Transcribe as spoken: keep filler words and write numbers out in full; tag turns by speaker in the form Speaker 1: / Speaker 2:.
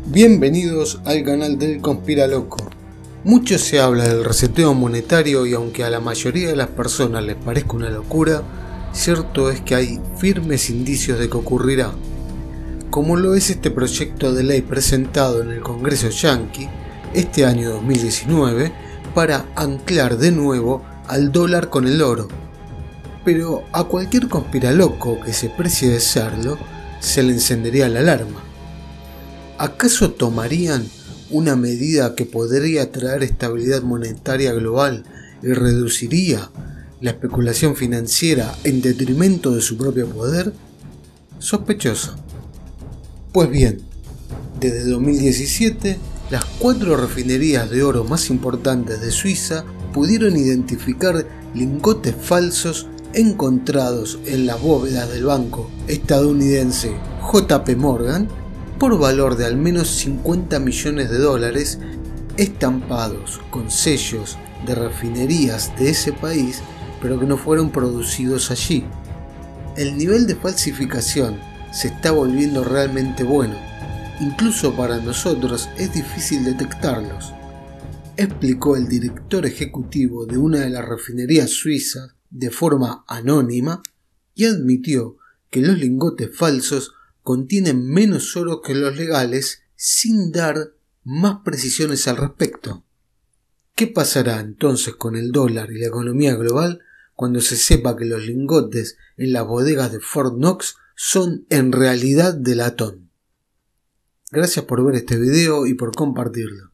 Speaker 1: Bienvenidos al canal del Conspiraloco. Mucho se habla del reseteo monetario y aunque a la mayoría de las personas les parezca una locura, cierto es que hay firmes indicios de que ocurrirá, como lo es este proyecto de ley presentado en el Congreso Yankee este año dos mil diecinueve para anclar de nuevo al dólar con el oro. Pero a cualquier conspiraloco que se precie de serlo, se le encendería la alarma. ¿Acaso tomarían una medida que podría traer estabilidad monetaria global y reduciría la especulación financiera en detrimento de su propio poder? Sospechoso. Pues bien, desde dos mil diecisiete, las cuatro refinerías de oro más importantes de Suiza pudieron identificar lingotes falsos encontrados en las bóvedas del banco estadounidense J P Morgan por valor de al menos cincuenta millones de dólares, estampados con sellos de refinerías de ese país, pero que no fueron producidos allí. El nivel de falsificación se está volviendo realmente bueno, incluso para nosotros es difícil detectarlos, explicó el director ejecutivo de una de las refinerías suizas de forma anónima y admitió que los lingotes falsos contienen menos oro que los legales sin dar más precisiones al respecto. ¿Qué pasará entonces con el dólar y la economía global cuando se sepa que los lingotes en las bodegas de Fort Knox son en realidad de latón? Gracias por ver este video y por compartirlo.